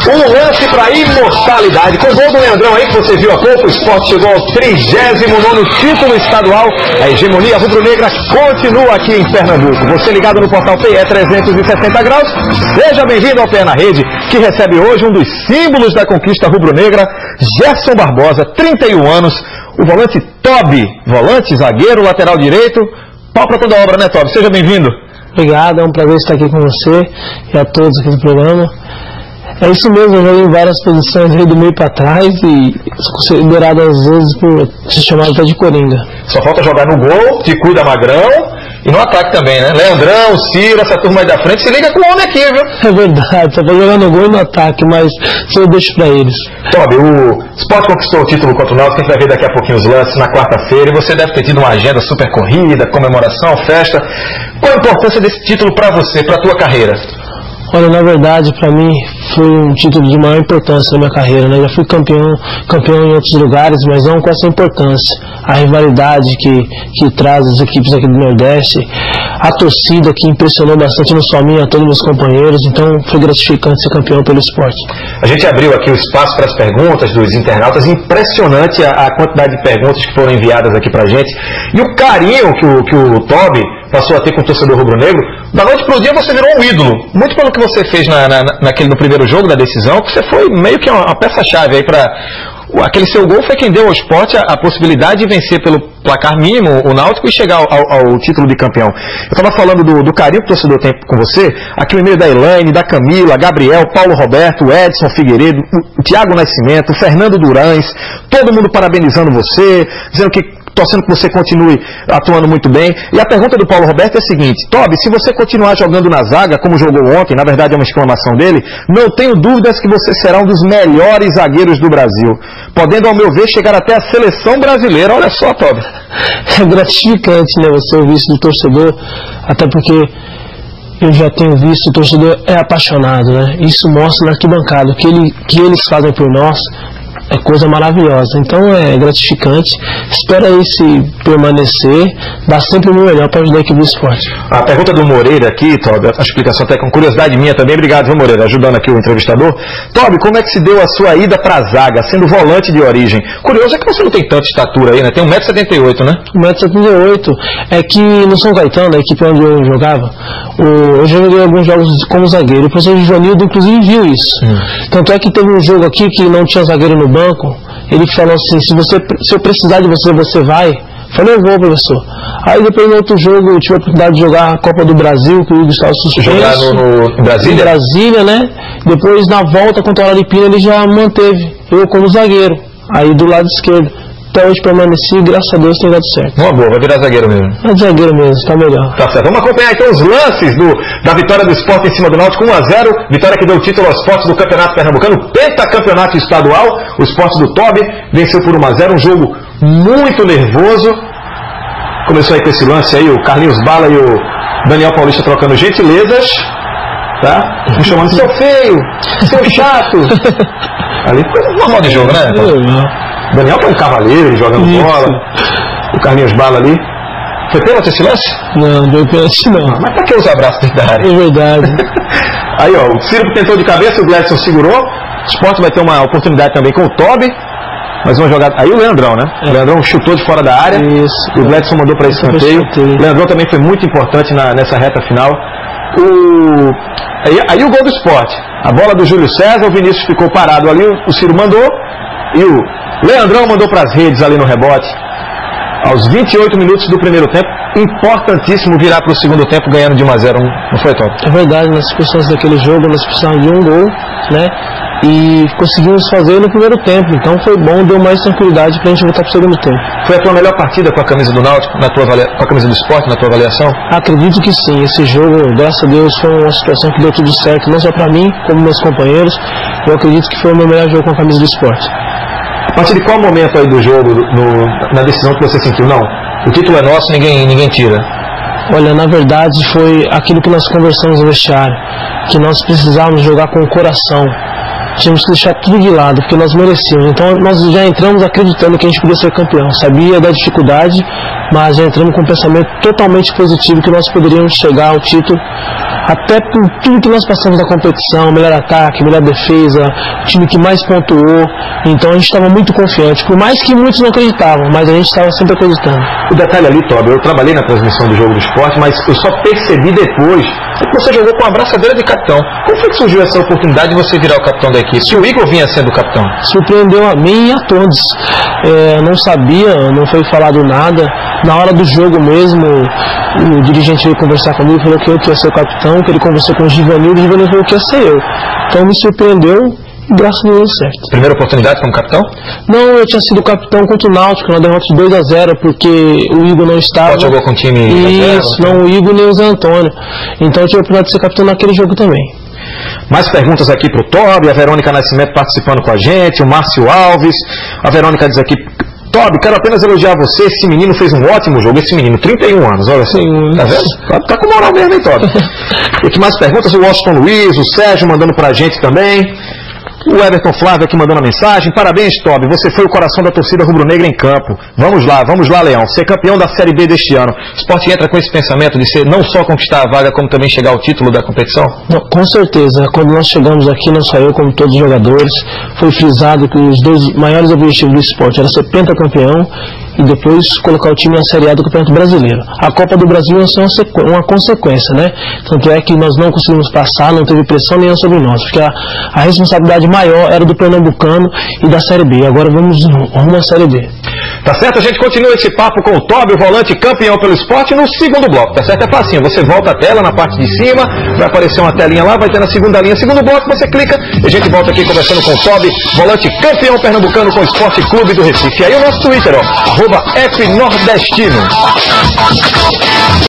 Um lance para imortalidade. Com o gol do Leandrão aí, que você viu há pouco, o Sport chegou ao 39º título estadual. A hegemonia rubro-negra continua aqui em Pernambuco. Você ligado no portal PE 360 graus, seja bem-vindo ao PE na Rede, que recebe hoje um dos símbolos da conquista rubro-negra, Gerson Barbosa, 31 anos, o volante Tobi, volante, zagueiro, lateral direito, pau para toda obra, né, Tobi? Seja bem-vindo. Obrigado, é um prazer estar aqui com você e a todos aqui do programa. É isso mesmo, eu joguei em várias posições aí do meio para trás e sou considerado às vezes por se chamar até de coringa. Só falta jogar no gol, te cuida Magrão, e no ataque também, né? Leandrão, Ciro, essa turma aí da frente, se liga com o homem aqui, viu? É verdade, só pra jogar no gol e no ataque, mas isso eu deixo pra eles. Tobi, o Sport conquistou o título contra o Náutico, a gente vai ver daqui a pouquinho os lances na quarta-feira, e você deve ter tido uma agenda super corrida, comemoração, festa. Qual a importância desse título pra você, pra tua carreira? Olha, na verdade, para mim, foi um título de maior importância na minha carreira, né? Já fui campeão em outros lugares, mas não com essa importância. A rivalidade que traz as equipes aqui do Nordeste, a torcida que impressionou bastante, não só a mim, a todos meus companheiros, então foi gratificante ser campeão pelo esporte. A gente abriu aqui o espaço para as perguntas dos internautas, impressionante a quantidade de perguntas que foram enviadas aqui pra gente, e o carinho que o Tobi passou a ter com o torcedor rubro-negro. Da noite pro dia você virou um ídolo, muito pelo que você fez no primeiro jogo da decisão, que você foi meio que uma peça-chave aí para... Aquele seu gol foi quem deu ao Sport a possibilidade de vencer pelo placar mínimo o Náutico e chegar ao título de campeão. Eu estava falando do carinho que o torcedor tem com você, aqui o e-mail da Elaine, da Camila, Gabriel, Paulo Roberto, Edson Figueiredo, o Thiago Nascimento, o Fernando Durães, todo mundo parabenizando você, dizendo que torcendo que você continue atuando muito bem. E a pergunta do Paulo Roberto é a seguinte: Tobi, se você continuar jogando na zaga, como jogou ontem, na verdade é uma exclamação dele, não tenho dúvidas que você será um dos melhores zagueiros do Brasil, podendo, ao meu ver, chegar até a seleção brasileira. Olha só, Tobi. É gratificante, né, você ouvir isso do torcedor, até porque eu já tenho visto, o torcedor é apaixonado, né? Isso mostra na arquibancada, que eles fazem por nós é coisa maravilhosa, então é gratificante. Espero aí se permanecer, dar sempre o meu melhor para ajudar a equipe do esporte. A pergunta do Moreira aqui, Tobi, a explicação até com curiosidade minha também, obrigado, viu, Moreira, ajudando aqui o entrevistador. Tobi, como é que se deu a sua ida para a zaga, sendo volante de origem? Curioso é que você não tem tanta estatura aí, né? Tem 1,78 m, né? 1,78 m, é que no São Caetano, a equipe onde eu jogava, eu joguei alguns jogos como zagueiro, o professor Joanildo inclusive viu isso. Tanto é que teve um jogo aqui que não tinha zagueiro no banco, ele falou assim: se eu precisar de você, você vai? Eu falei, eu vou, professor. Aí depois no outro jogo eu tive a oportunidade de jogar a Copa do Brasil, que o Hugo estava suspenso. Jogar no Brasília? Em Brasília, né? Depois na volta contra o Araripina ele já manteve eu como zagueiro, aí do lado esquerdo. Até hoje permaneci, graças a Deus tem dado certo. Uma boa, vai virar zagueiro mesmo. É zagueiro mesmo, tá melhor. Tá certo. Vamos acompanhar então os lances da vitória do Sport em cima do Náutico, 1-0, vitória que deu o título ao Sport do Campeonato Pernambucano, pentacampeonato estadual. O Sport do Tobi venceu por 1-0, um jogo muito nervoso. Começou aí com esse lance aí, o Carlinhos Bala e o Daniel Paulista trocando gentilezas, tá? Me chamando de seu feio, seu chato. Ali foi normal de jogo, né? Daniel que é um cavaleiro, ele jogando bola. O Carlinhos Bala ali. Foi pênalti esse lance? Não, não deu pênalti não. Mas pra que os abraços dentro da área? É verdade. Aí ó, o Ciro tentou de cabeça, o Gladson segurou. O Sport vai ter uma oportunidade também com o Tobi. Mais uma jogada. Aí o Leandrão, né? O Leandrão chutou de fora da área. Isso. E o Gladson mandou para escanteio. O Leandrão também foi muito importante nessa reta final. Aí o gol do Sport. A bola do Júlio César, o Vinícius ficou parado ali, o Ciro mandou. E o Leandrão mandou para as redes ali no rebote. Aos 28 minutos do primeiro tempo, importantíssimo virar para o segundo tempo ganhando de 1-0, não foi, Tom? É verdade, nas circunstâncias daquele jogo, nós precisávamos de um gol, né? E conseguimos fazer no primeiro tempo, então foi bom, deu mais tranquilidade para a gente voltar para o segundo tempo. Foi a tua melhor partida com a camisa do Náutico, com a camisa do Sport, na tua avaliação? Acredito que sim, esse jogo, graças a Deus, foi uma situação que deu tudo certo, não só para mim, como meus companheiros. Eu acredito que foi o meu melhor jogo com a camisa do Sport. A partir de qual momento aí do jogo, na decisão que você sentiu, não, o título é nosso, ninguém tira? Olha, na verdade foi aquilo que nós conversamos no vestiário, que nós precisávamos jogar com o coração. Tínhamos que deixar tudo de lado, porque nós merecíamos. Então nós já entramos acreditando que a gente podia ser campeão. Sabia da dificuldade, mas já entramos com um pensamento totalmente positivo que nós poderíamos chegar ao título Até por tudo que nós passamos na competição, melhor ataque, melhor defesa, time que mais pontuou, então a gente estava muito confiante, por mais que muitos não acreditavam, mas a gente estava sempre acreditando. O detalhe ali, Tobi, eu trabalhei na transmissão do Jogo do Esporte, mas eu só percebi depois que você jogou com a abraçadeira de capitão. Como foi que surgiu essa oportunidade de você virar o capitão da equipe? Se o Igor vinha sendo o capitão? Surpreendeu a mim e a todos. Não sabia, não foi falado nada. Na hora do jogo mesmo, o dirigente veio conversar comigo, falou que eu ia ser o capitão, que ele conversou com o Givanildo, e o Givanildo falou que ia ser eu. Então me surpreendeu e graças a Deus deu certo. Primeira oportunidade como capitão? Não, eu tinha sido capitão contra o Náutico, na derrota de 2-0, porque o Igor não estava. Pode jogou com o time? Isso, não o Igor nem o Zé Antônio. Então eu tive a oportunidade de ser capitão naquele jogo também. Mais perguntas aqui para o Tobi, a Verônica Nascimento participando com a gente, o Márcio Alves. A Verônica diz aqui: Tobi, quero apenas elogiar você, esse menino fez um ótimo jogo, esse menino, 31 anos, olha assim, tá vendo? Tá com moral mesmo, hein, Tobi? E aqui mais perguntas, o Washington Luiz, o Sérgio mandando pra gente também. O Everton Flávio aqui mandando a mensagem: parabéns, Tobi, você foi o coração da torcida rubro-negra em campo. Vamos lá, Leão, ser campeão da Série B deste ano. O Sport entra com esse pensamento de ser não só conquistar a vaga, como também chegar ao título da competição? Não, com certeza, quando nós chegamos aqui, não só eu, como todos os jogadores, foi frisado que os dois maiores objetivos do Sport era ser pentacampeão e depois colocar o time na Série A do Campeonato Brasileiro. A Copa do Brasil é uma consequência, né? Tanto é que nós não conseguimos passar, não teve pressão nenhuma sobre nós, porque a responsabilidade maior era do Pernambucano e da Série B. Agora vamos rumo à Série B. Tá certo? A gente continua esse papo com o Tobi, o volante campeão pelo Sport, no segundo bloco, tá certo? É facinho, você volta a tela na parte de cima, vai aparecer uma telinha lá, vai ter na segunda linha, segundo bloco, você clica e a gente volta aqui conversando com o Tobi, volante campeão pernambucano com o Esporte Clube do Recife. E aí o nosso Twitter, ó, @FNordestino.